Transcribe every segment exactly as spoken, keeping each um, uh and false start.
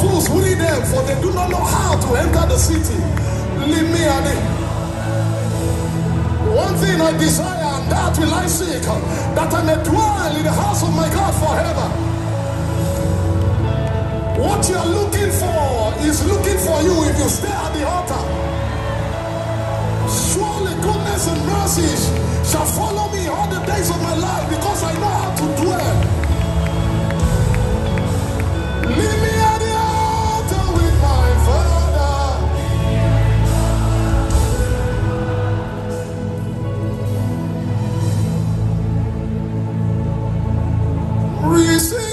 fools flee them, for they do not know how to enter the city. Leave me at it. One thing I desire, and that will I seek, that I may dwell in the house of my God forever. What you are looking for is looking for you if you stay at the altar. Surely goodness and mercies shall follow me all the days of my life, because I know how to dwell. Leave me at the altar with my Father. Receive.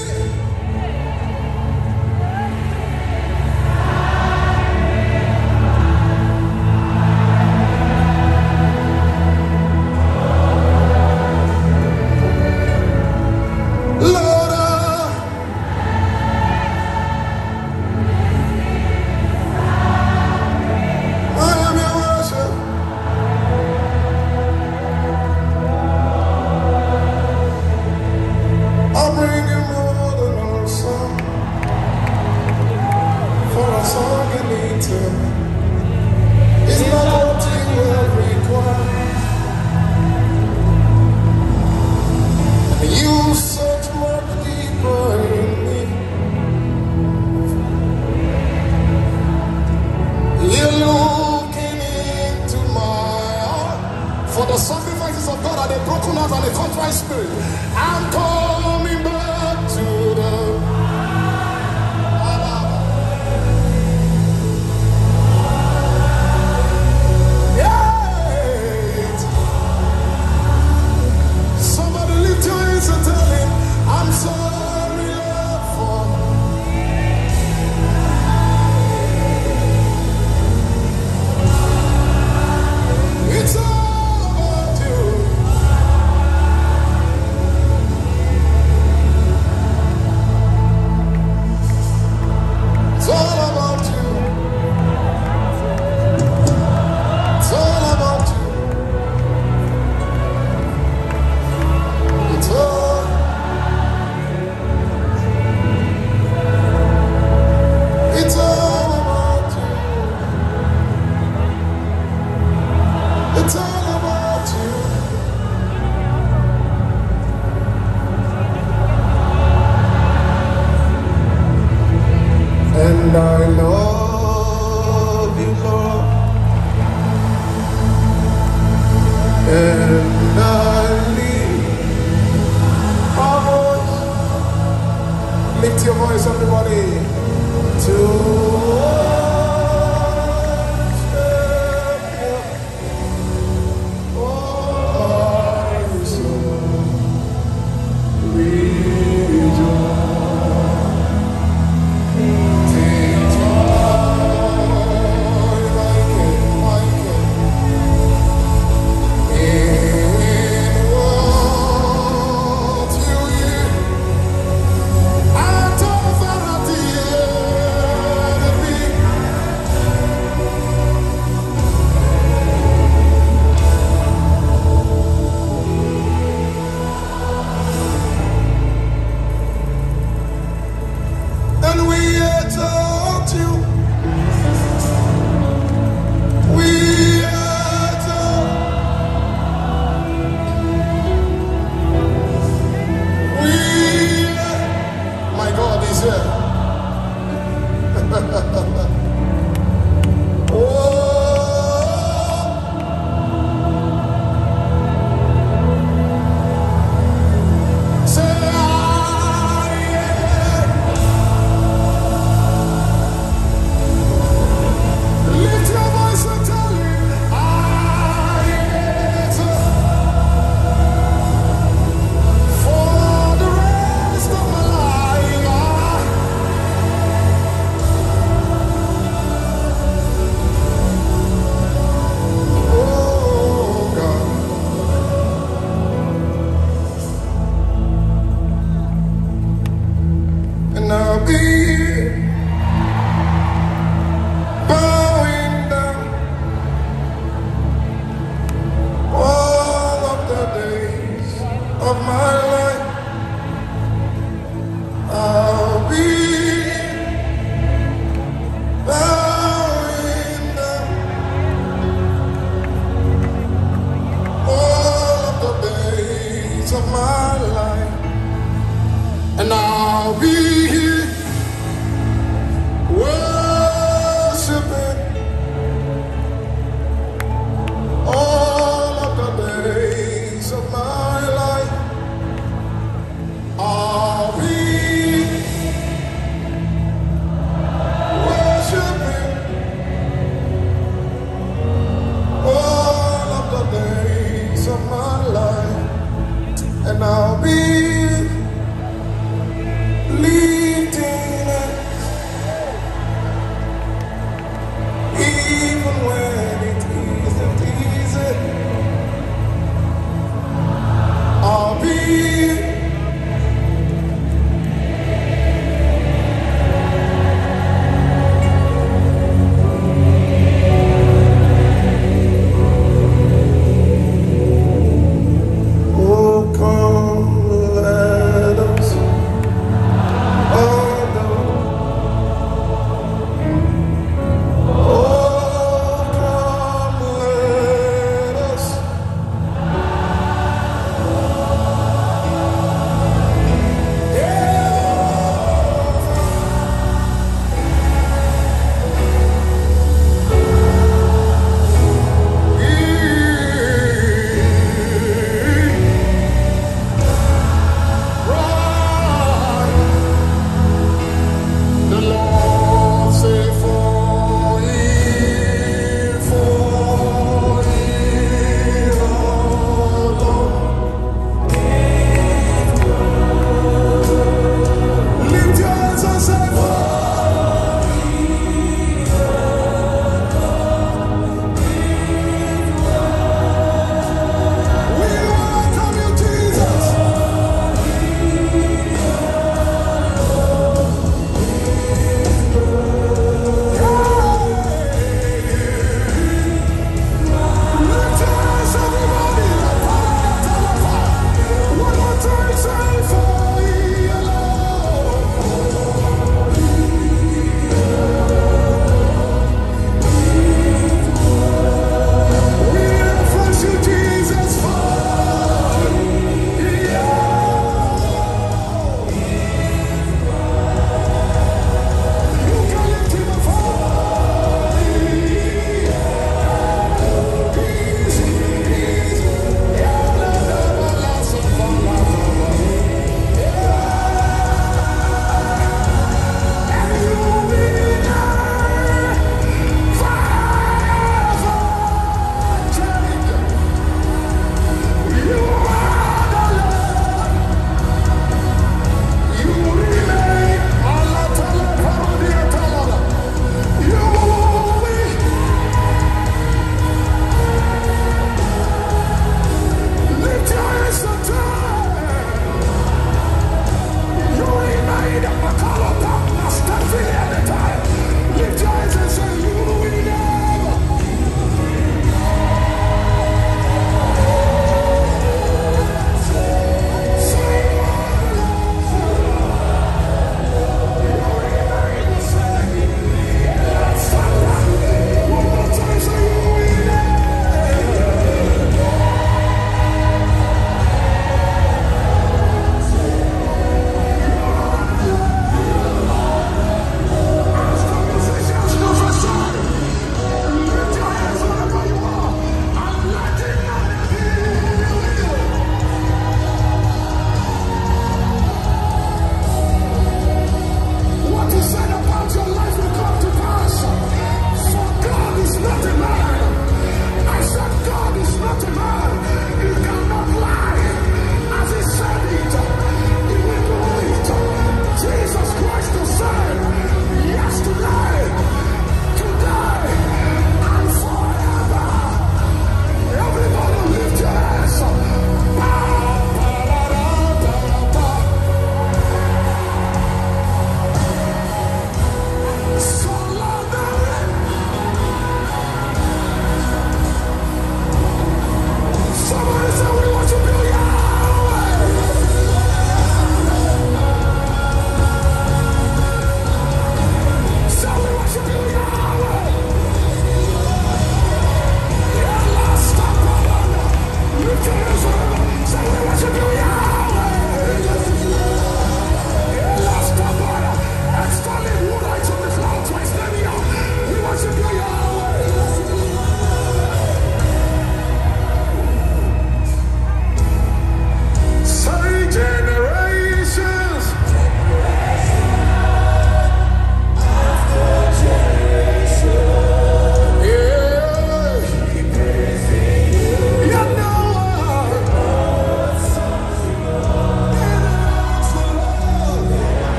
And I love you, Lord, and I lift our voice. Lift your voice, everybody, to worship you.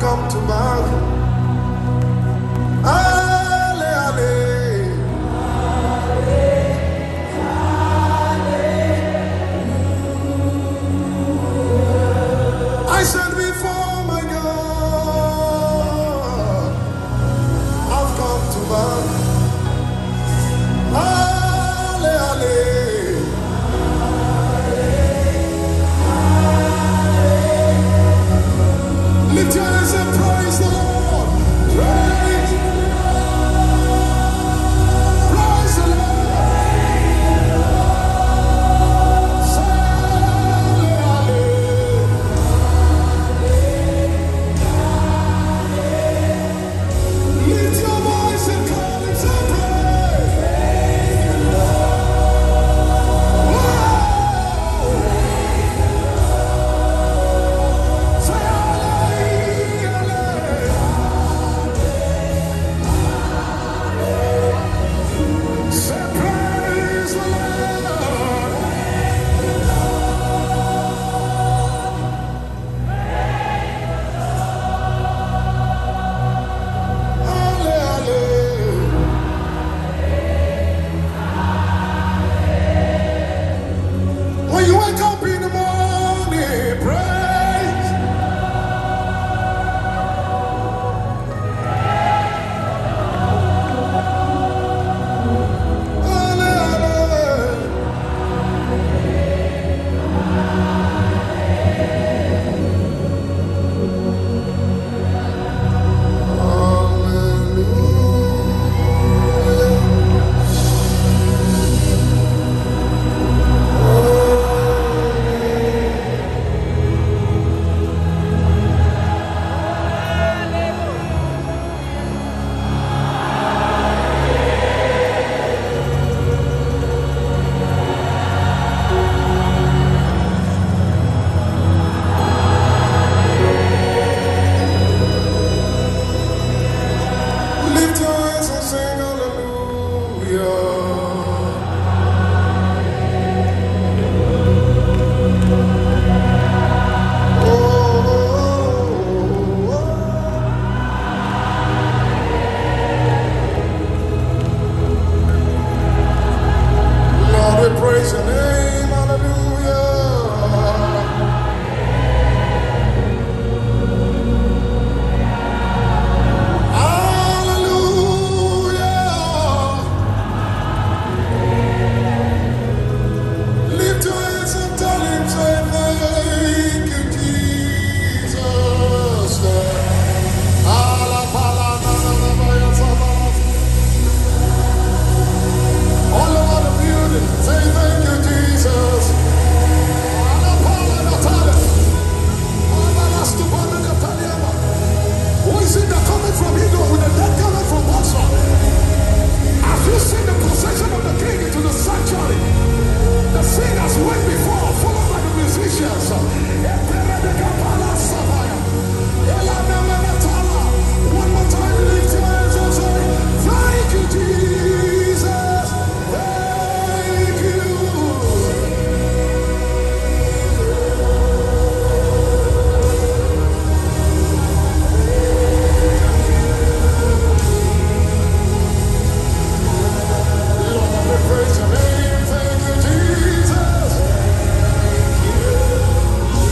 come to bow. Ale, ale. I said before my God, I've come to bow. Ale, ale. Lift your hands and praise the Lord. Praise, praise the Lord. Say ale, ale. Lift your voice and call him to praise. Whoa. Say say praise the Lord. Ale, ale. When you wake up in the morning, praise. Ale, ale. Lift your hands and sing hallelujah. Oh, oh, oh. Lord, we praise your name, hallelujah. Hallelujah. Lift your hands and tell him, say thank you, Jesus. Ala, pala, na, na, na, na, ya, sa, na, na. All over the building, say thank you, Jesus. Ala, pala, na, tala. Ala, la, stupanda, na, taliama. Who is it that coming from Edo with the dead coming from Bosra? Have you seen the procession of the king into the sanctuary? The singers went before, followed by the musicians. One more time, lift your hands and say, thank you, Jesus. Thank you. Lord, we praise your name. Thank you, Jesus.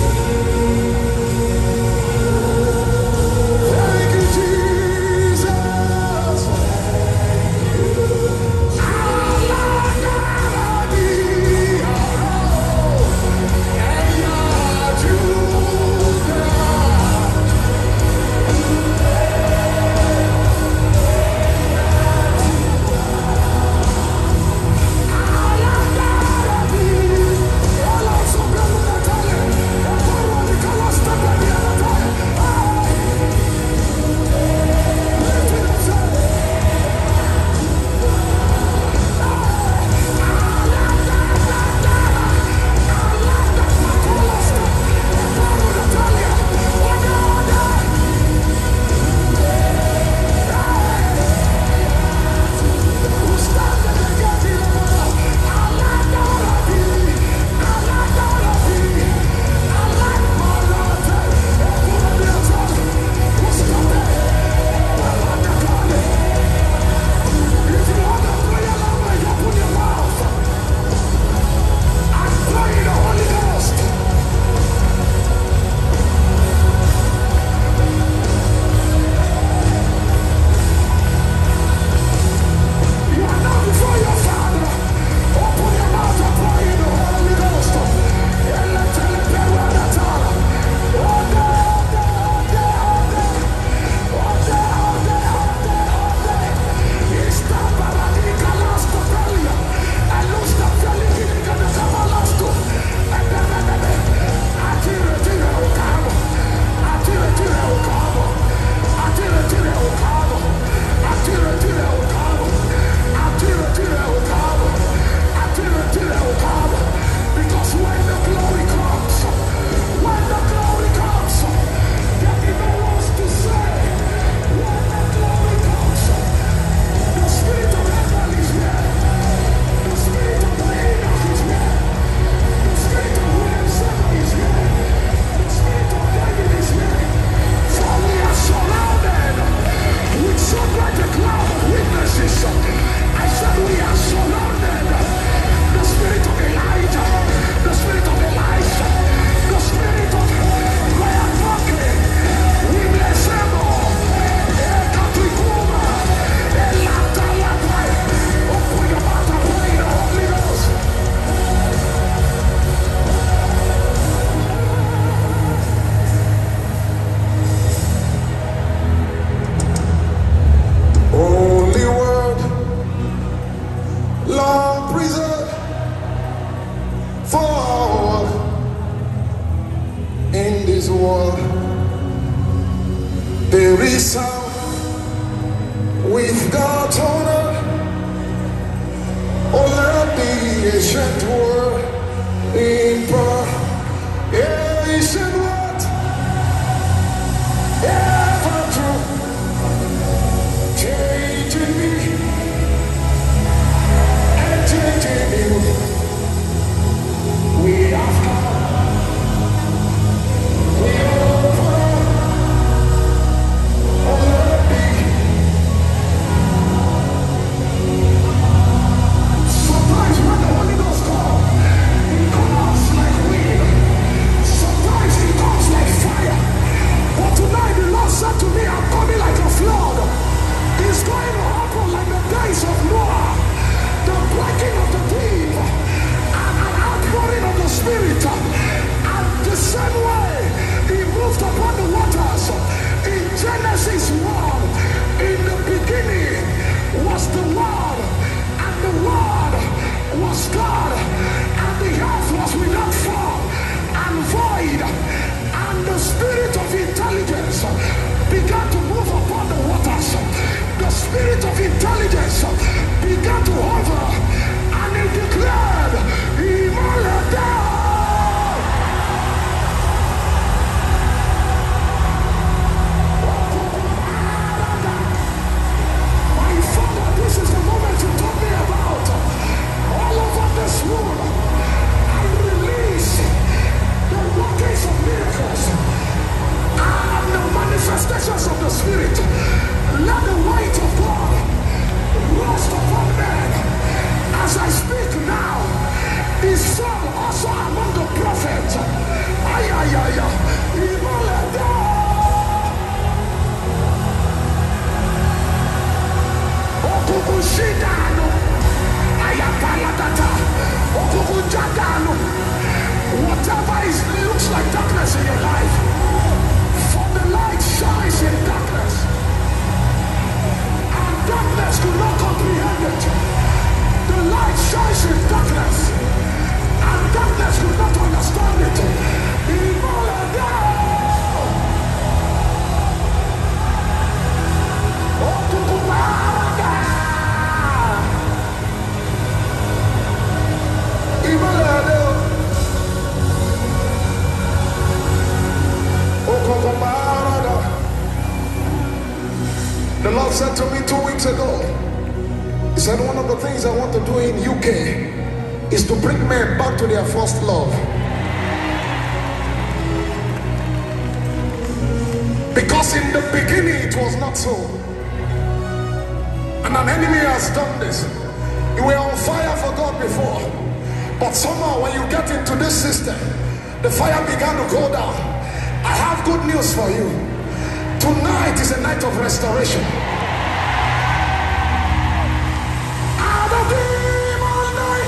this world. There is sound with God's honor. Oh, let the ancient word in power. Ancient word, ever true, changing me and changing you. We have come, we over. Oh, let it be. Sometimes when the Holy Ghost comes, it comes like wind. Sometimes it comes like fire. But tonight the Lord said to me, I'm coming like a flood. It's going to happen like the days of Noah. The breaking of the deep and an outpouring of the Spirit. And the same way he moved upon the waters. In Genesis one, in the beginning was the Word, and the Word was God, and the earth was without form and void, and the Spirit of intelligence began to move upon the waters. The Spirit of intelligence began to hover, and he declared, Immolada. My Father, this is the moment you told me about. All over this world, I release the workings of miracles and the manifestations of the Spirit. Let the light of God rest upon men. As I speak now, is some also among the prophets. Ay, ay, ay, ay. Immolada. Okukushidano. Ayapaladata. Okukujadano. Whatever is looks like darkness in your life, for the light shines in darkness, and darkness could not comprehend it. The light shines in darkness, and darkness could not understand it. Immolada. Okukumarada. Immolada. Okukumarada. The Lord said to me two weeks ago, He said, one of the things I want to do in U K is to bring men back to their first love. Because in the beginning it was not so. And an enemy has done this. You were on fire for God before. But somehow when you get into this system, the fire began to go down. I have good news for you. Tonight is a night of restoration. Out of demon night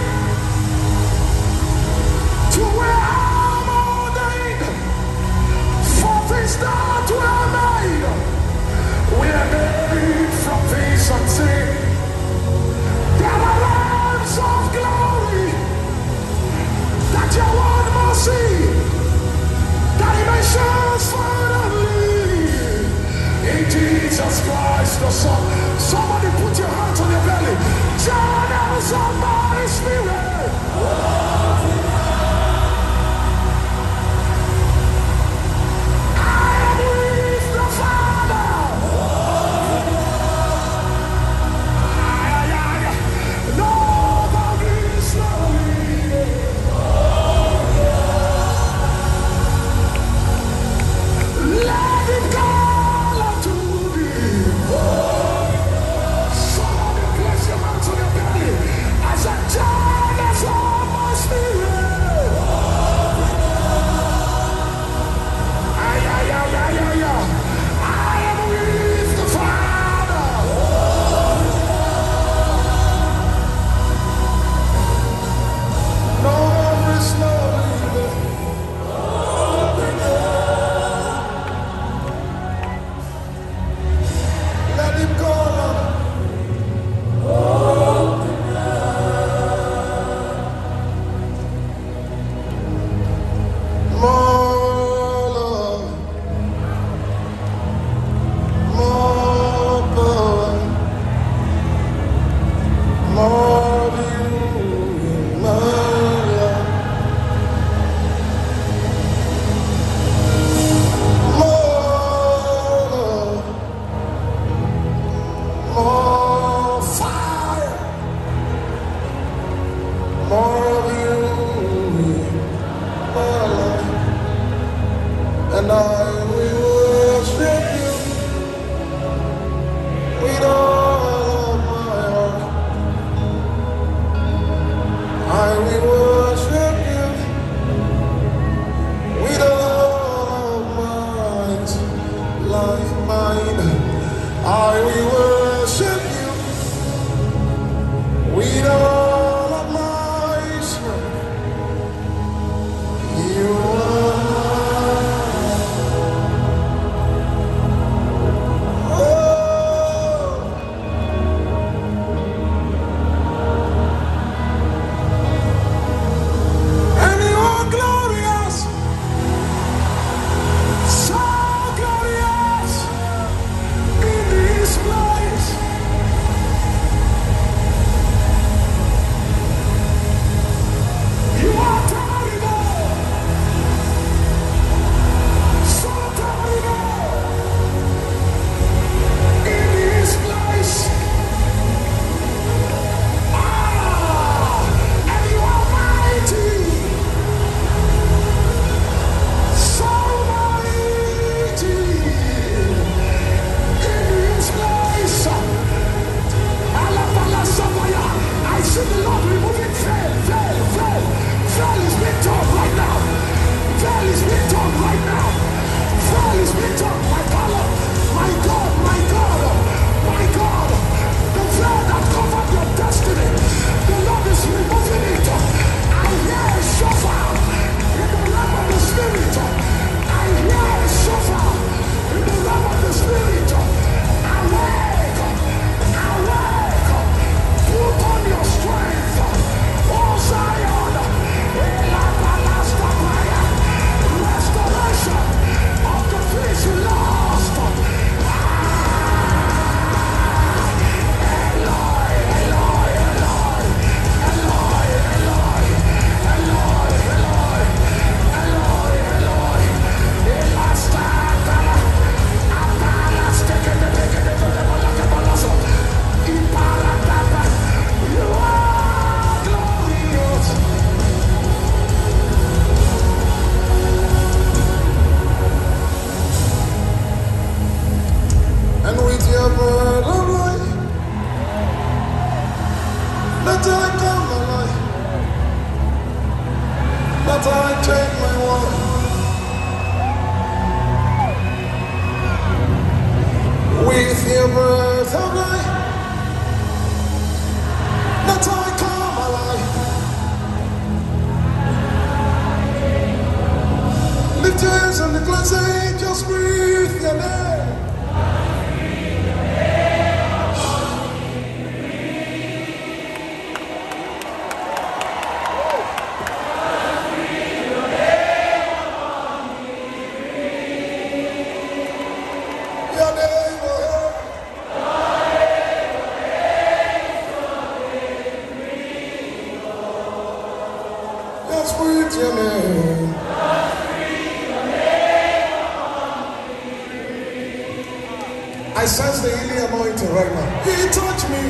to where I'm ordained, for things that were made, we are made from things unseen. There are lamps of glory that your one must see. Dimensions finally in Jesus Christ the Son. Somebody put your hands on your belly. Channels of my spirit. I am with the Father. Nobody slowly. Let it go to thee. And I will worship you with all of my heart. I will worship you with all of my life, mine. I will worship you with all of my strength. You are with your breath of life, that's how I come alive. Lift your hands and declare, say, just breathe your name. Your name. I sense the healing anointing right now. He touched me.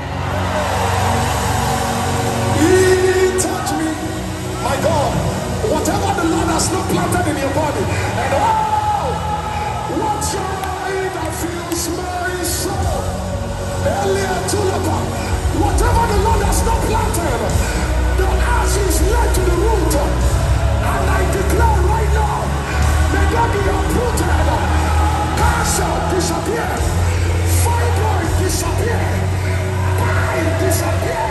He touched me. My God, whatever the Lord has not planted in your body, and oh, what joy that fills my soul. Earlier to whatever the Lord has not planted, the ashes led to the root, and I declare right now, may God be uprooted. Cancer disappear, fibroid disappear, pain disappear.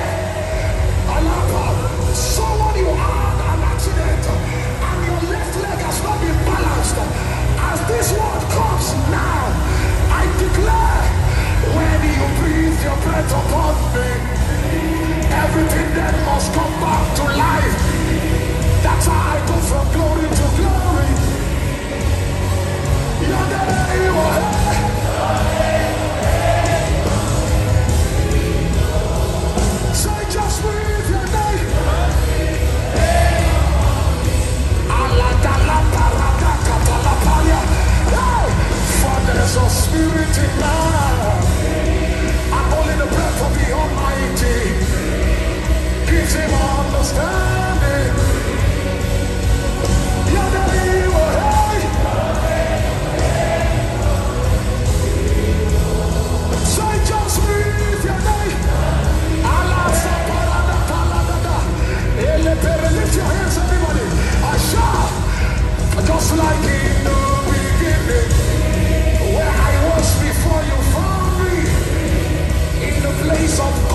Alaba, someone you had an accident, and your left leg has not been like in the beginning, where I was before you found me, in the place of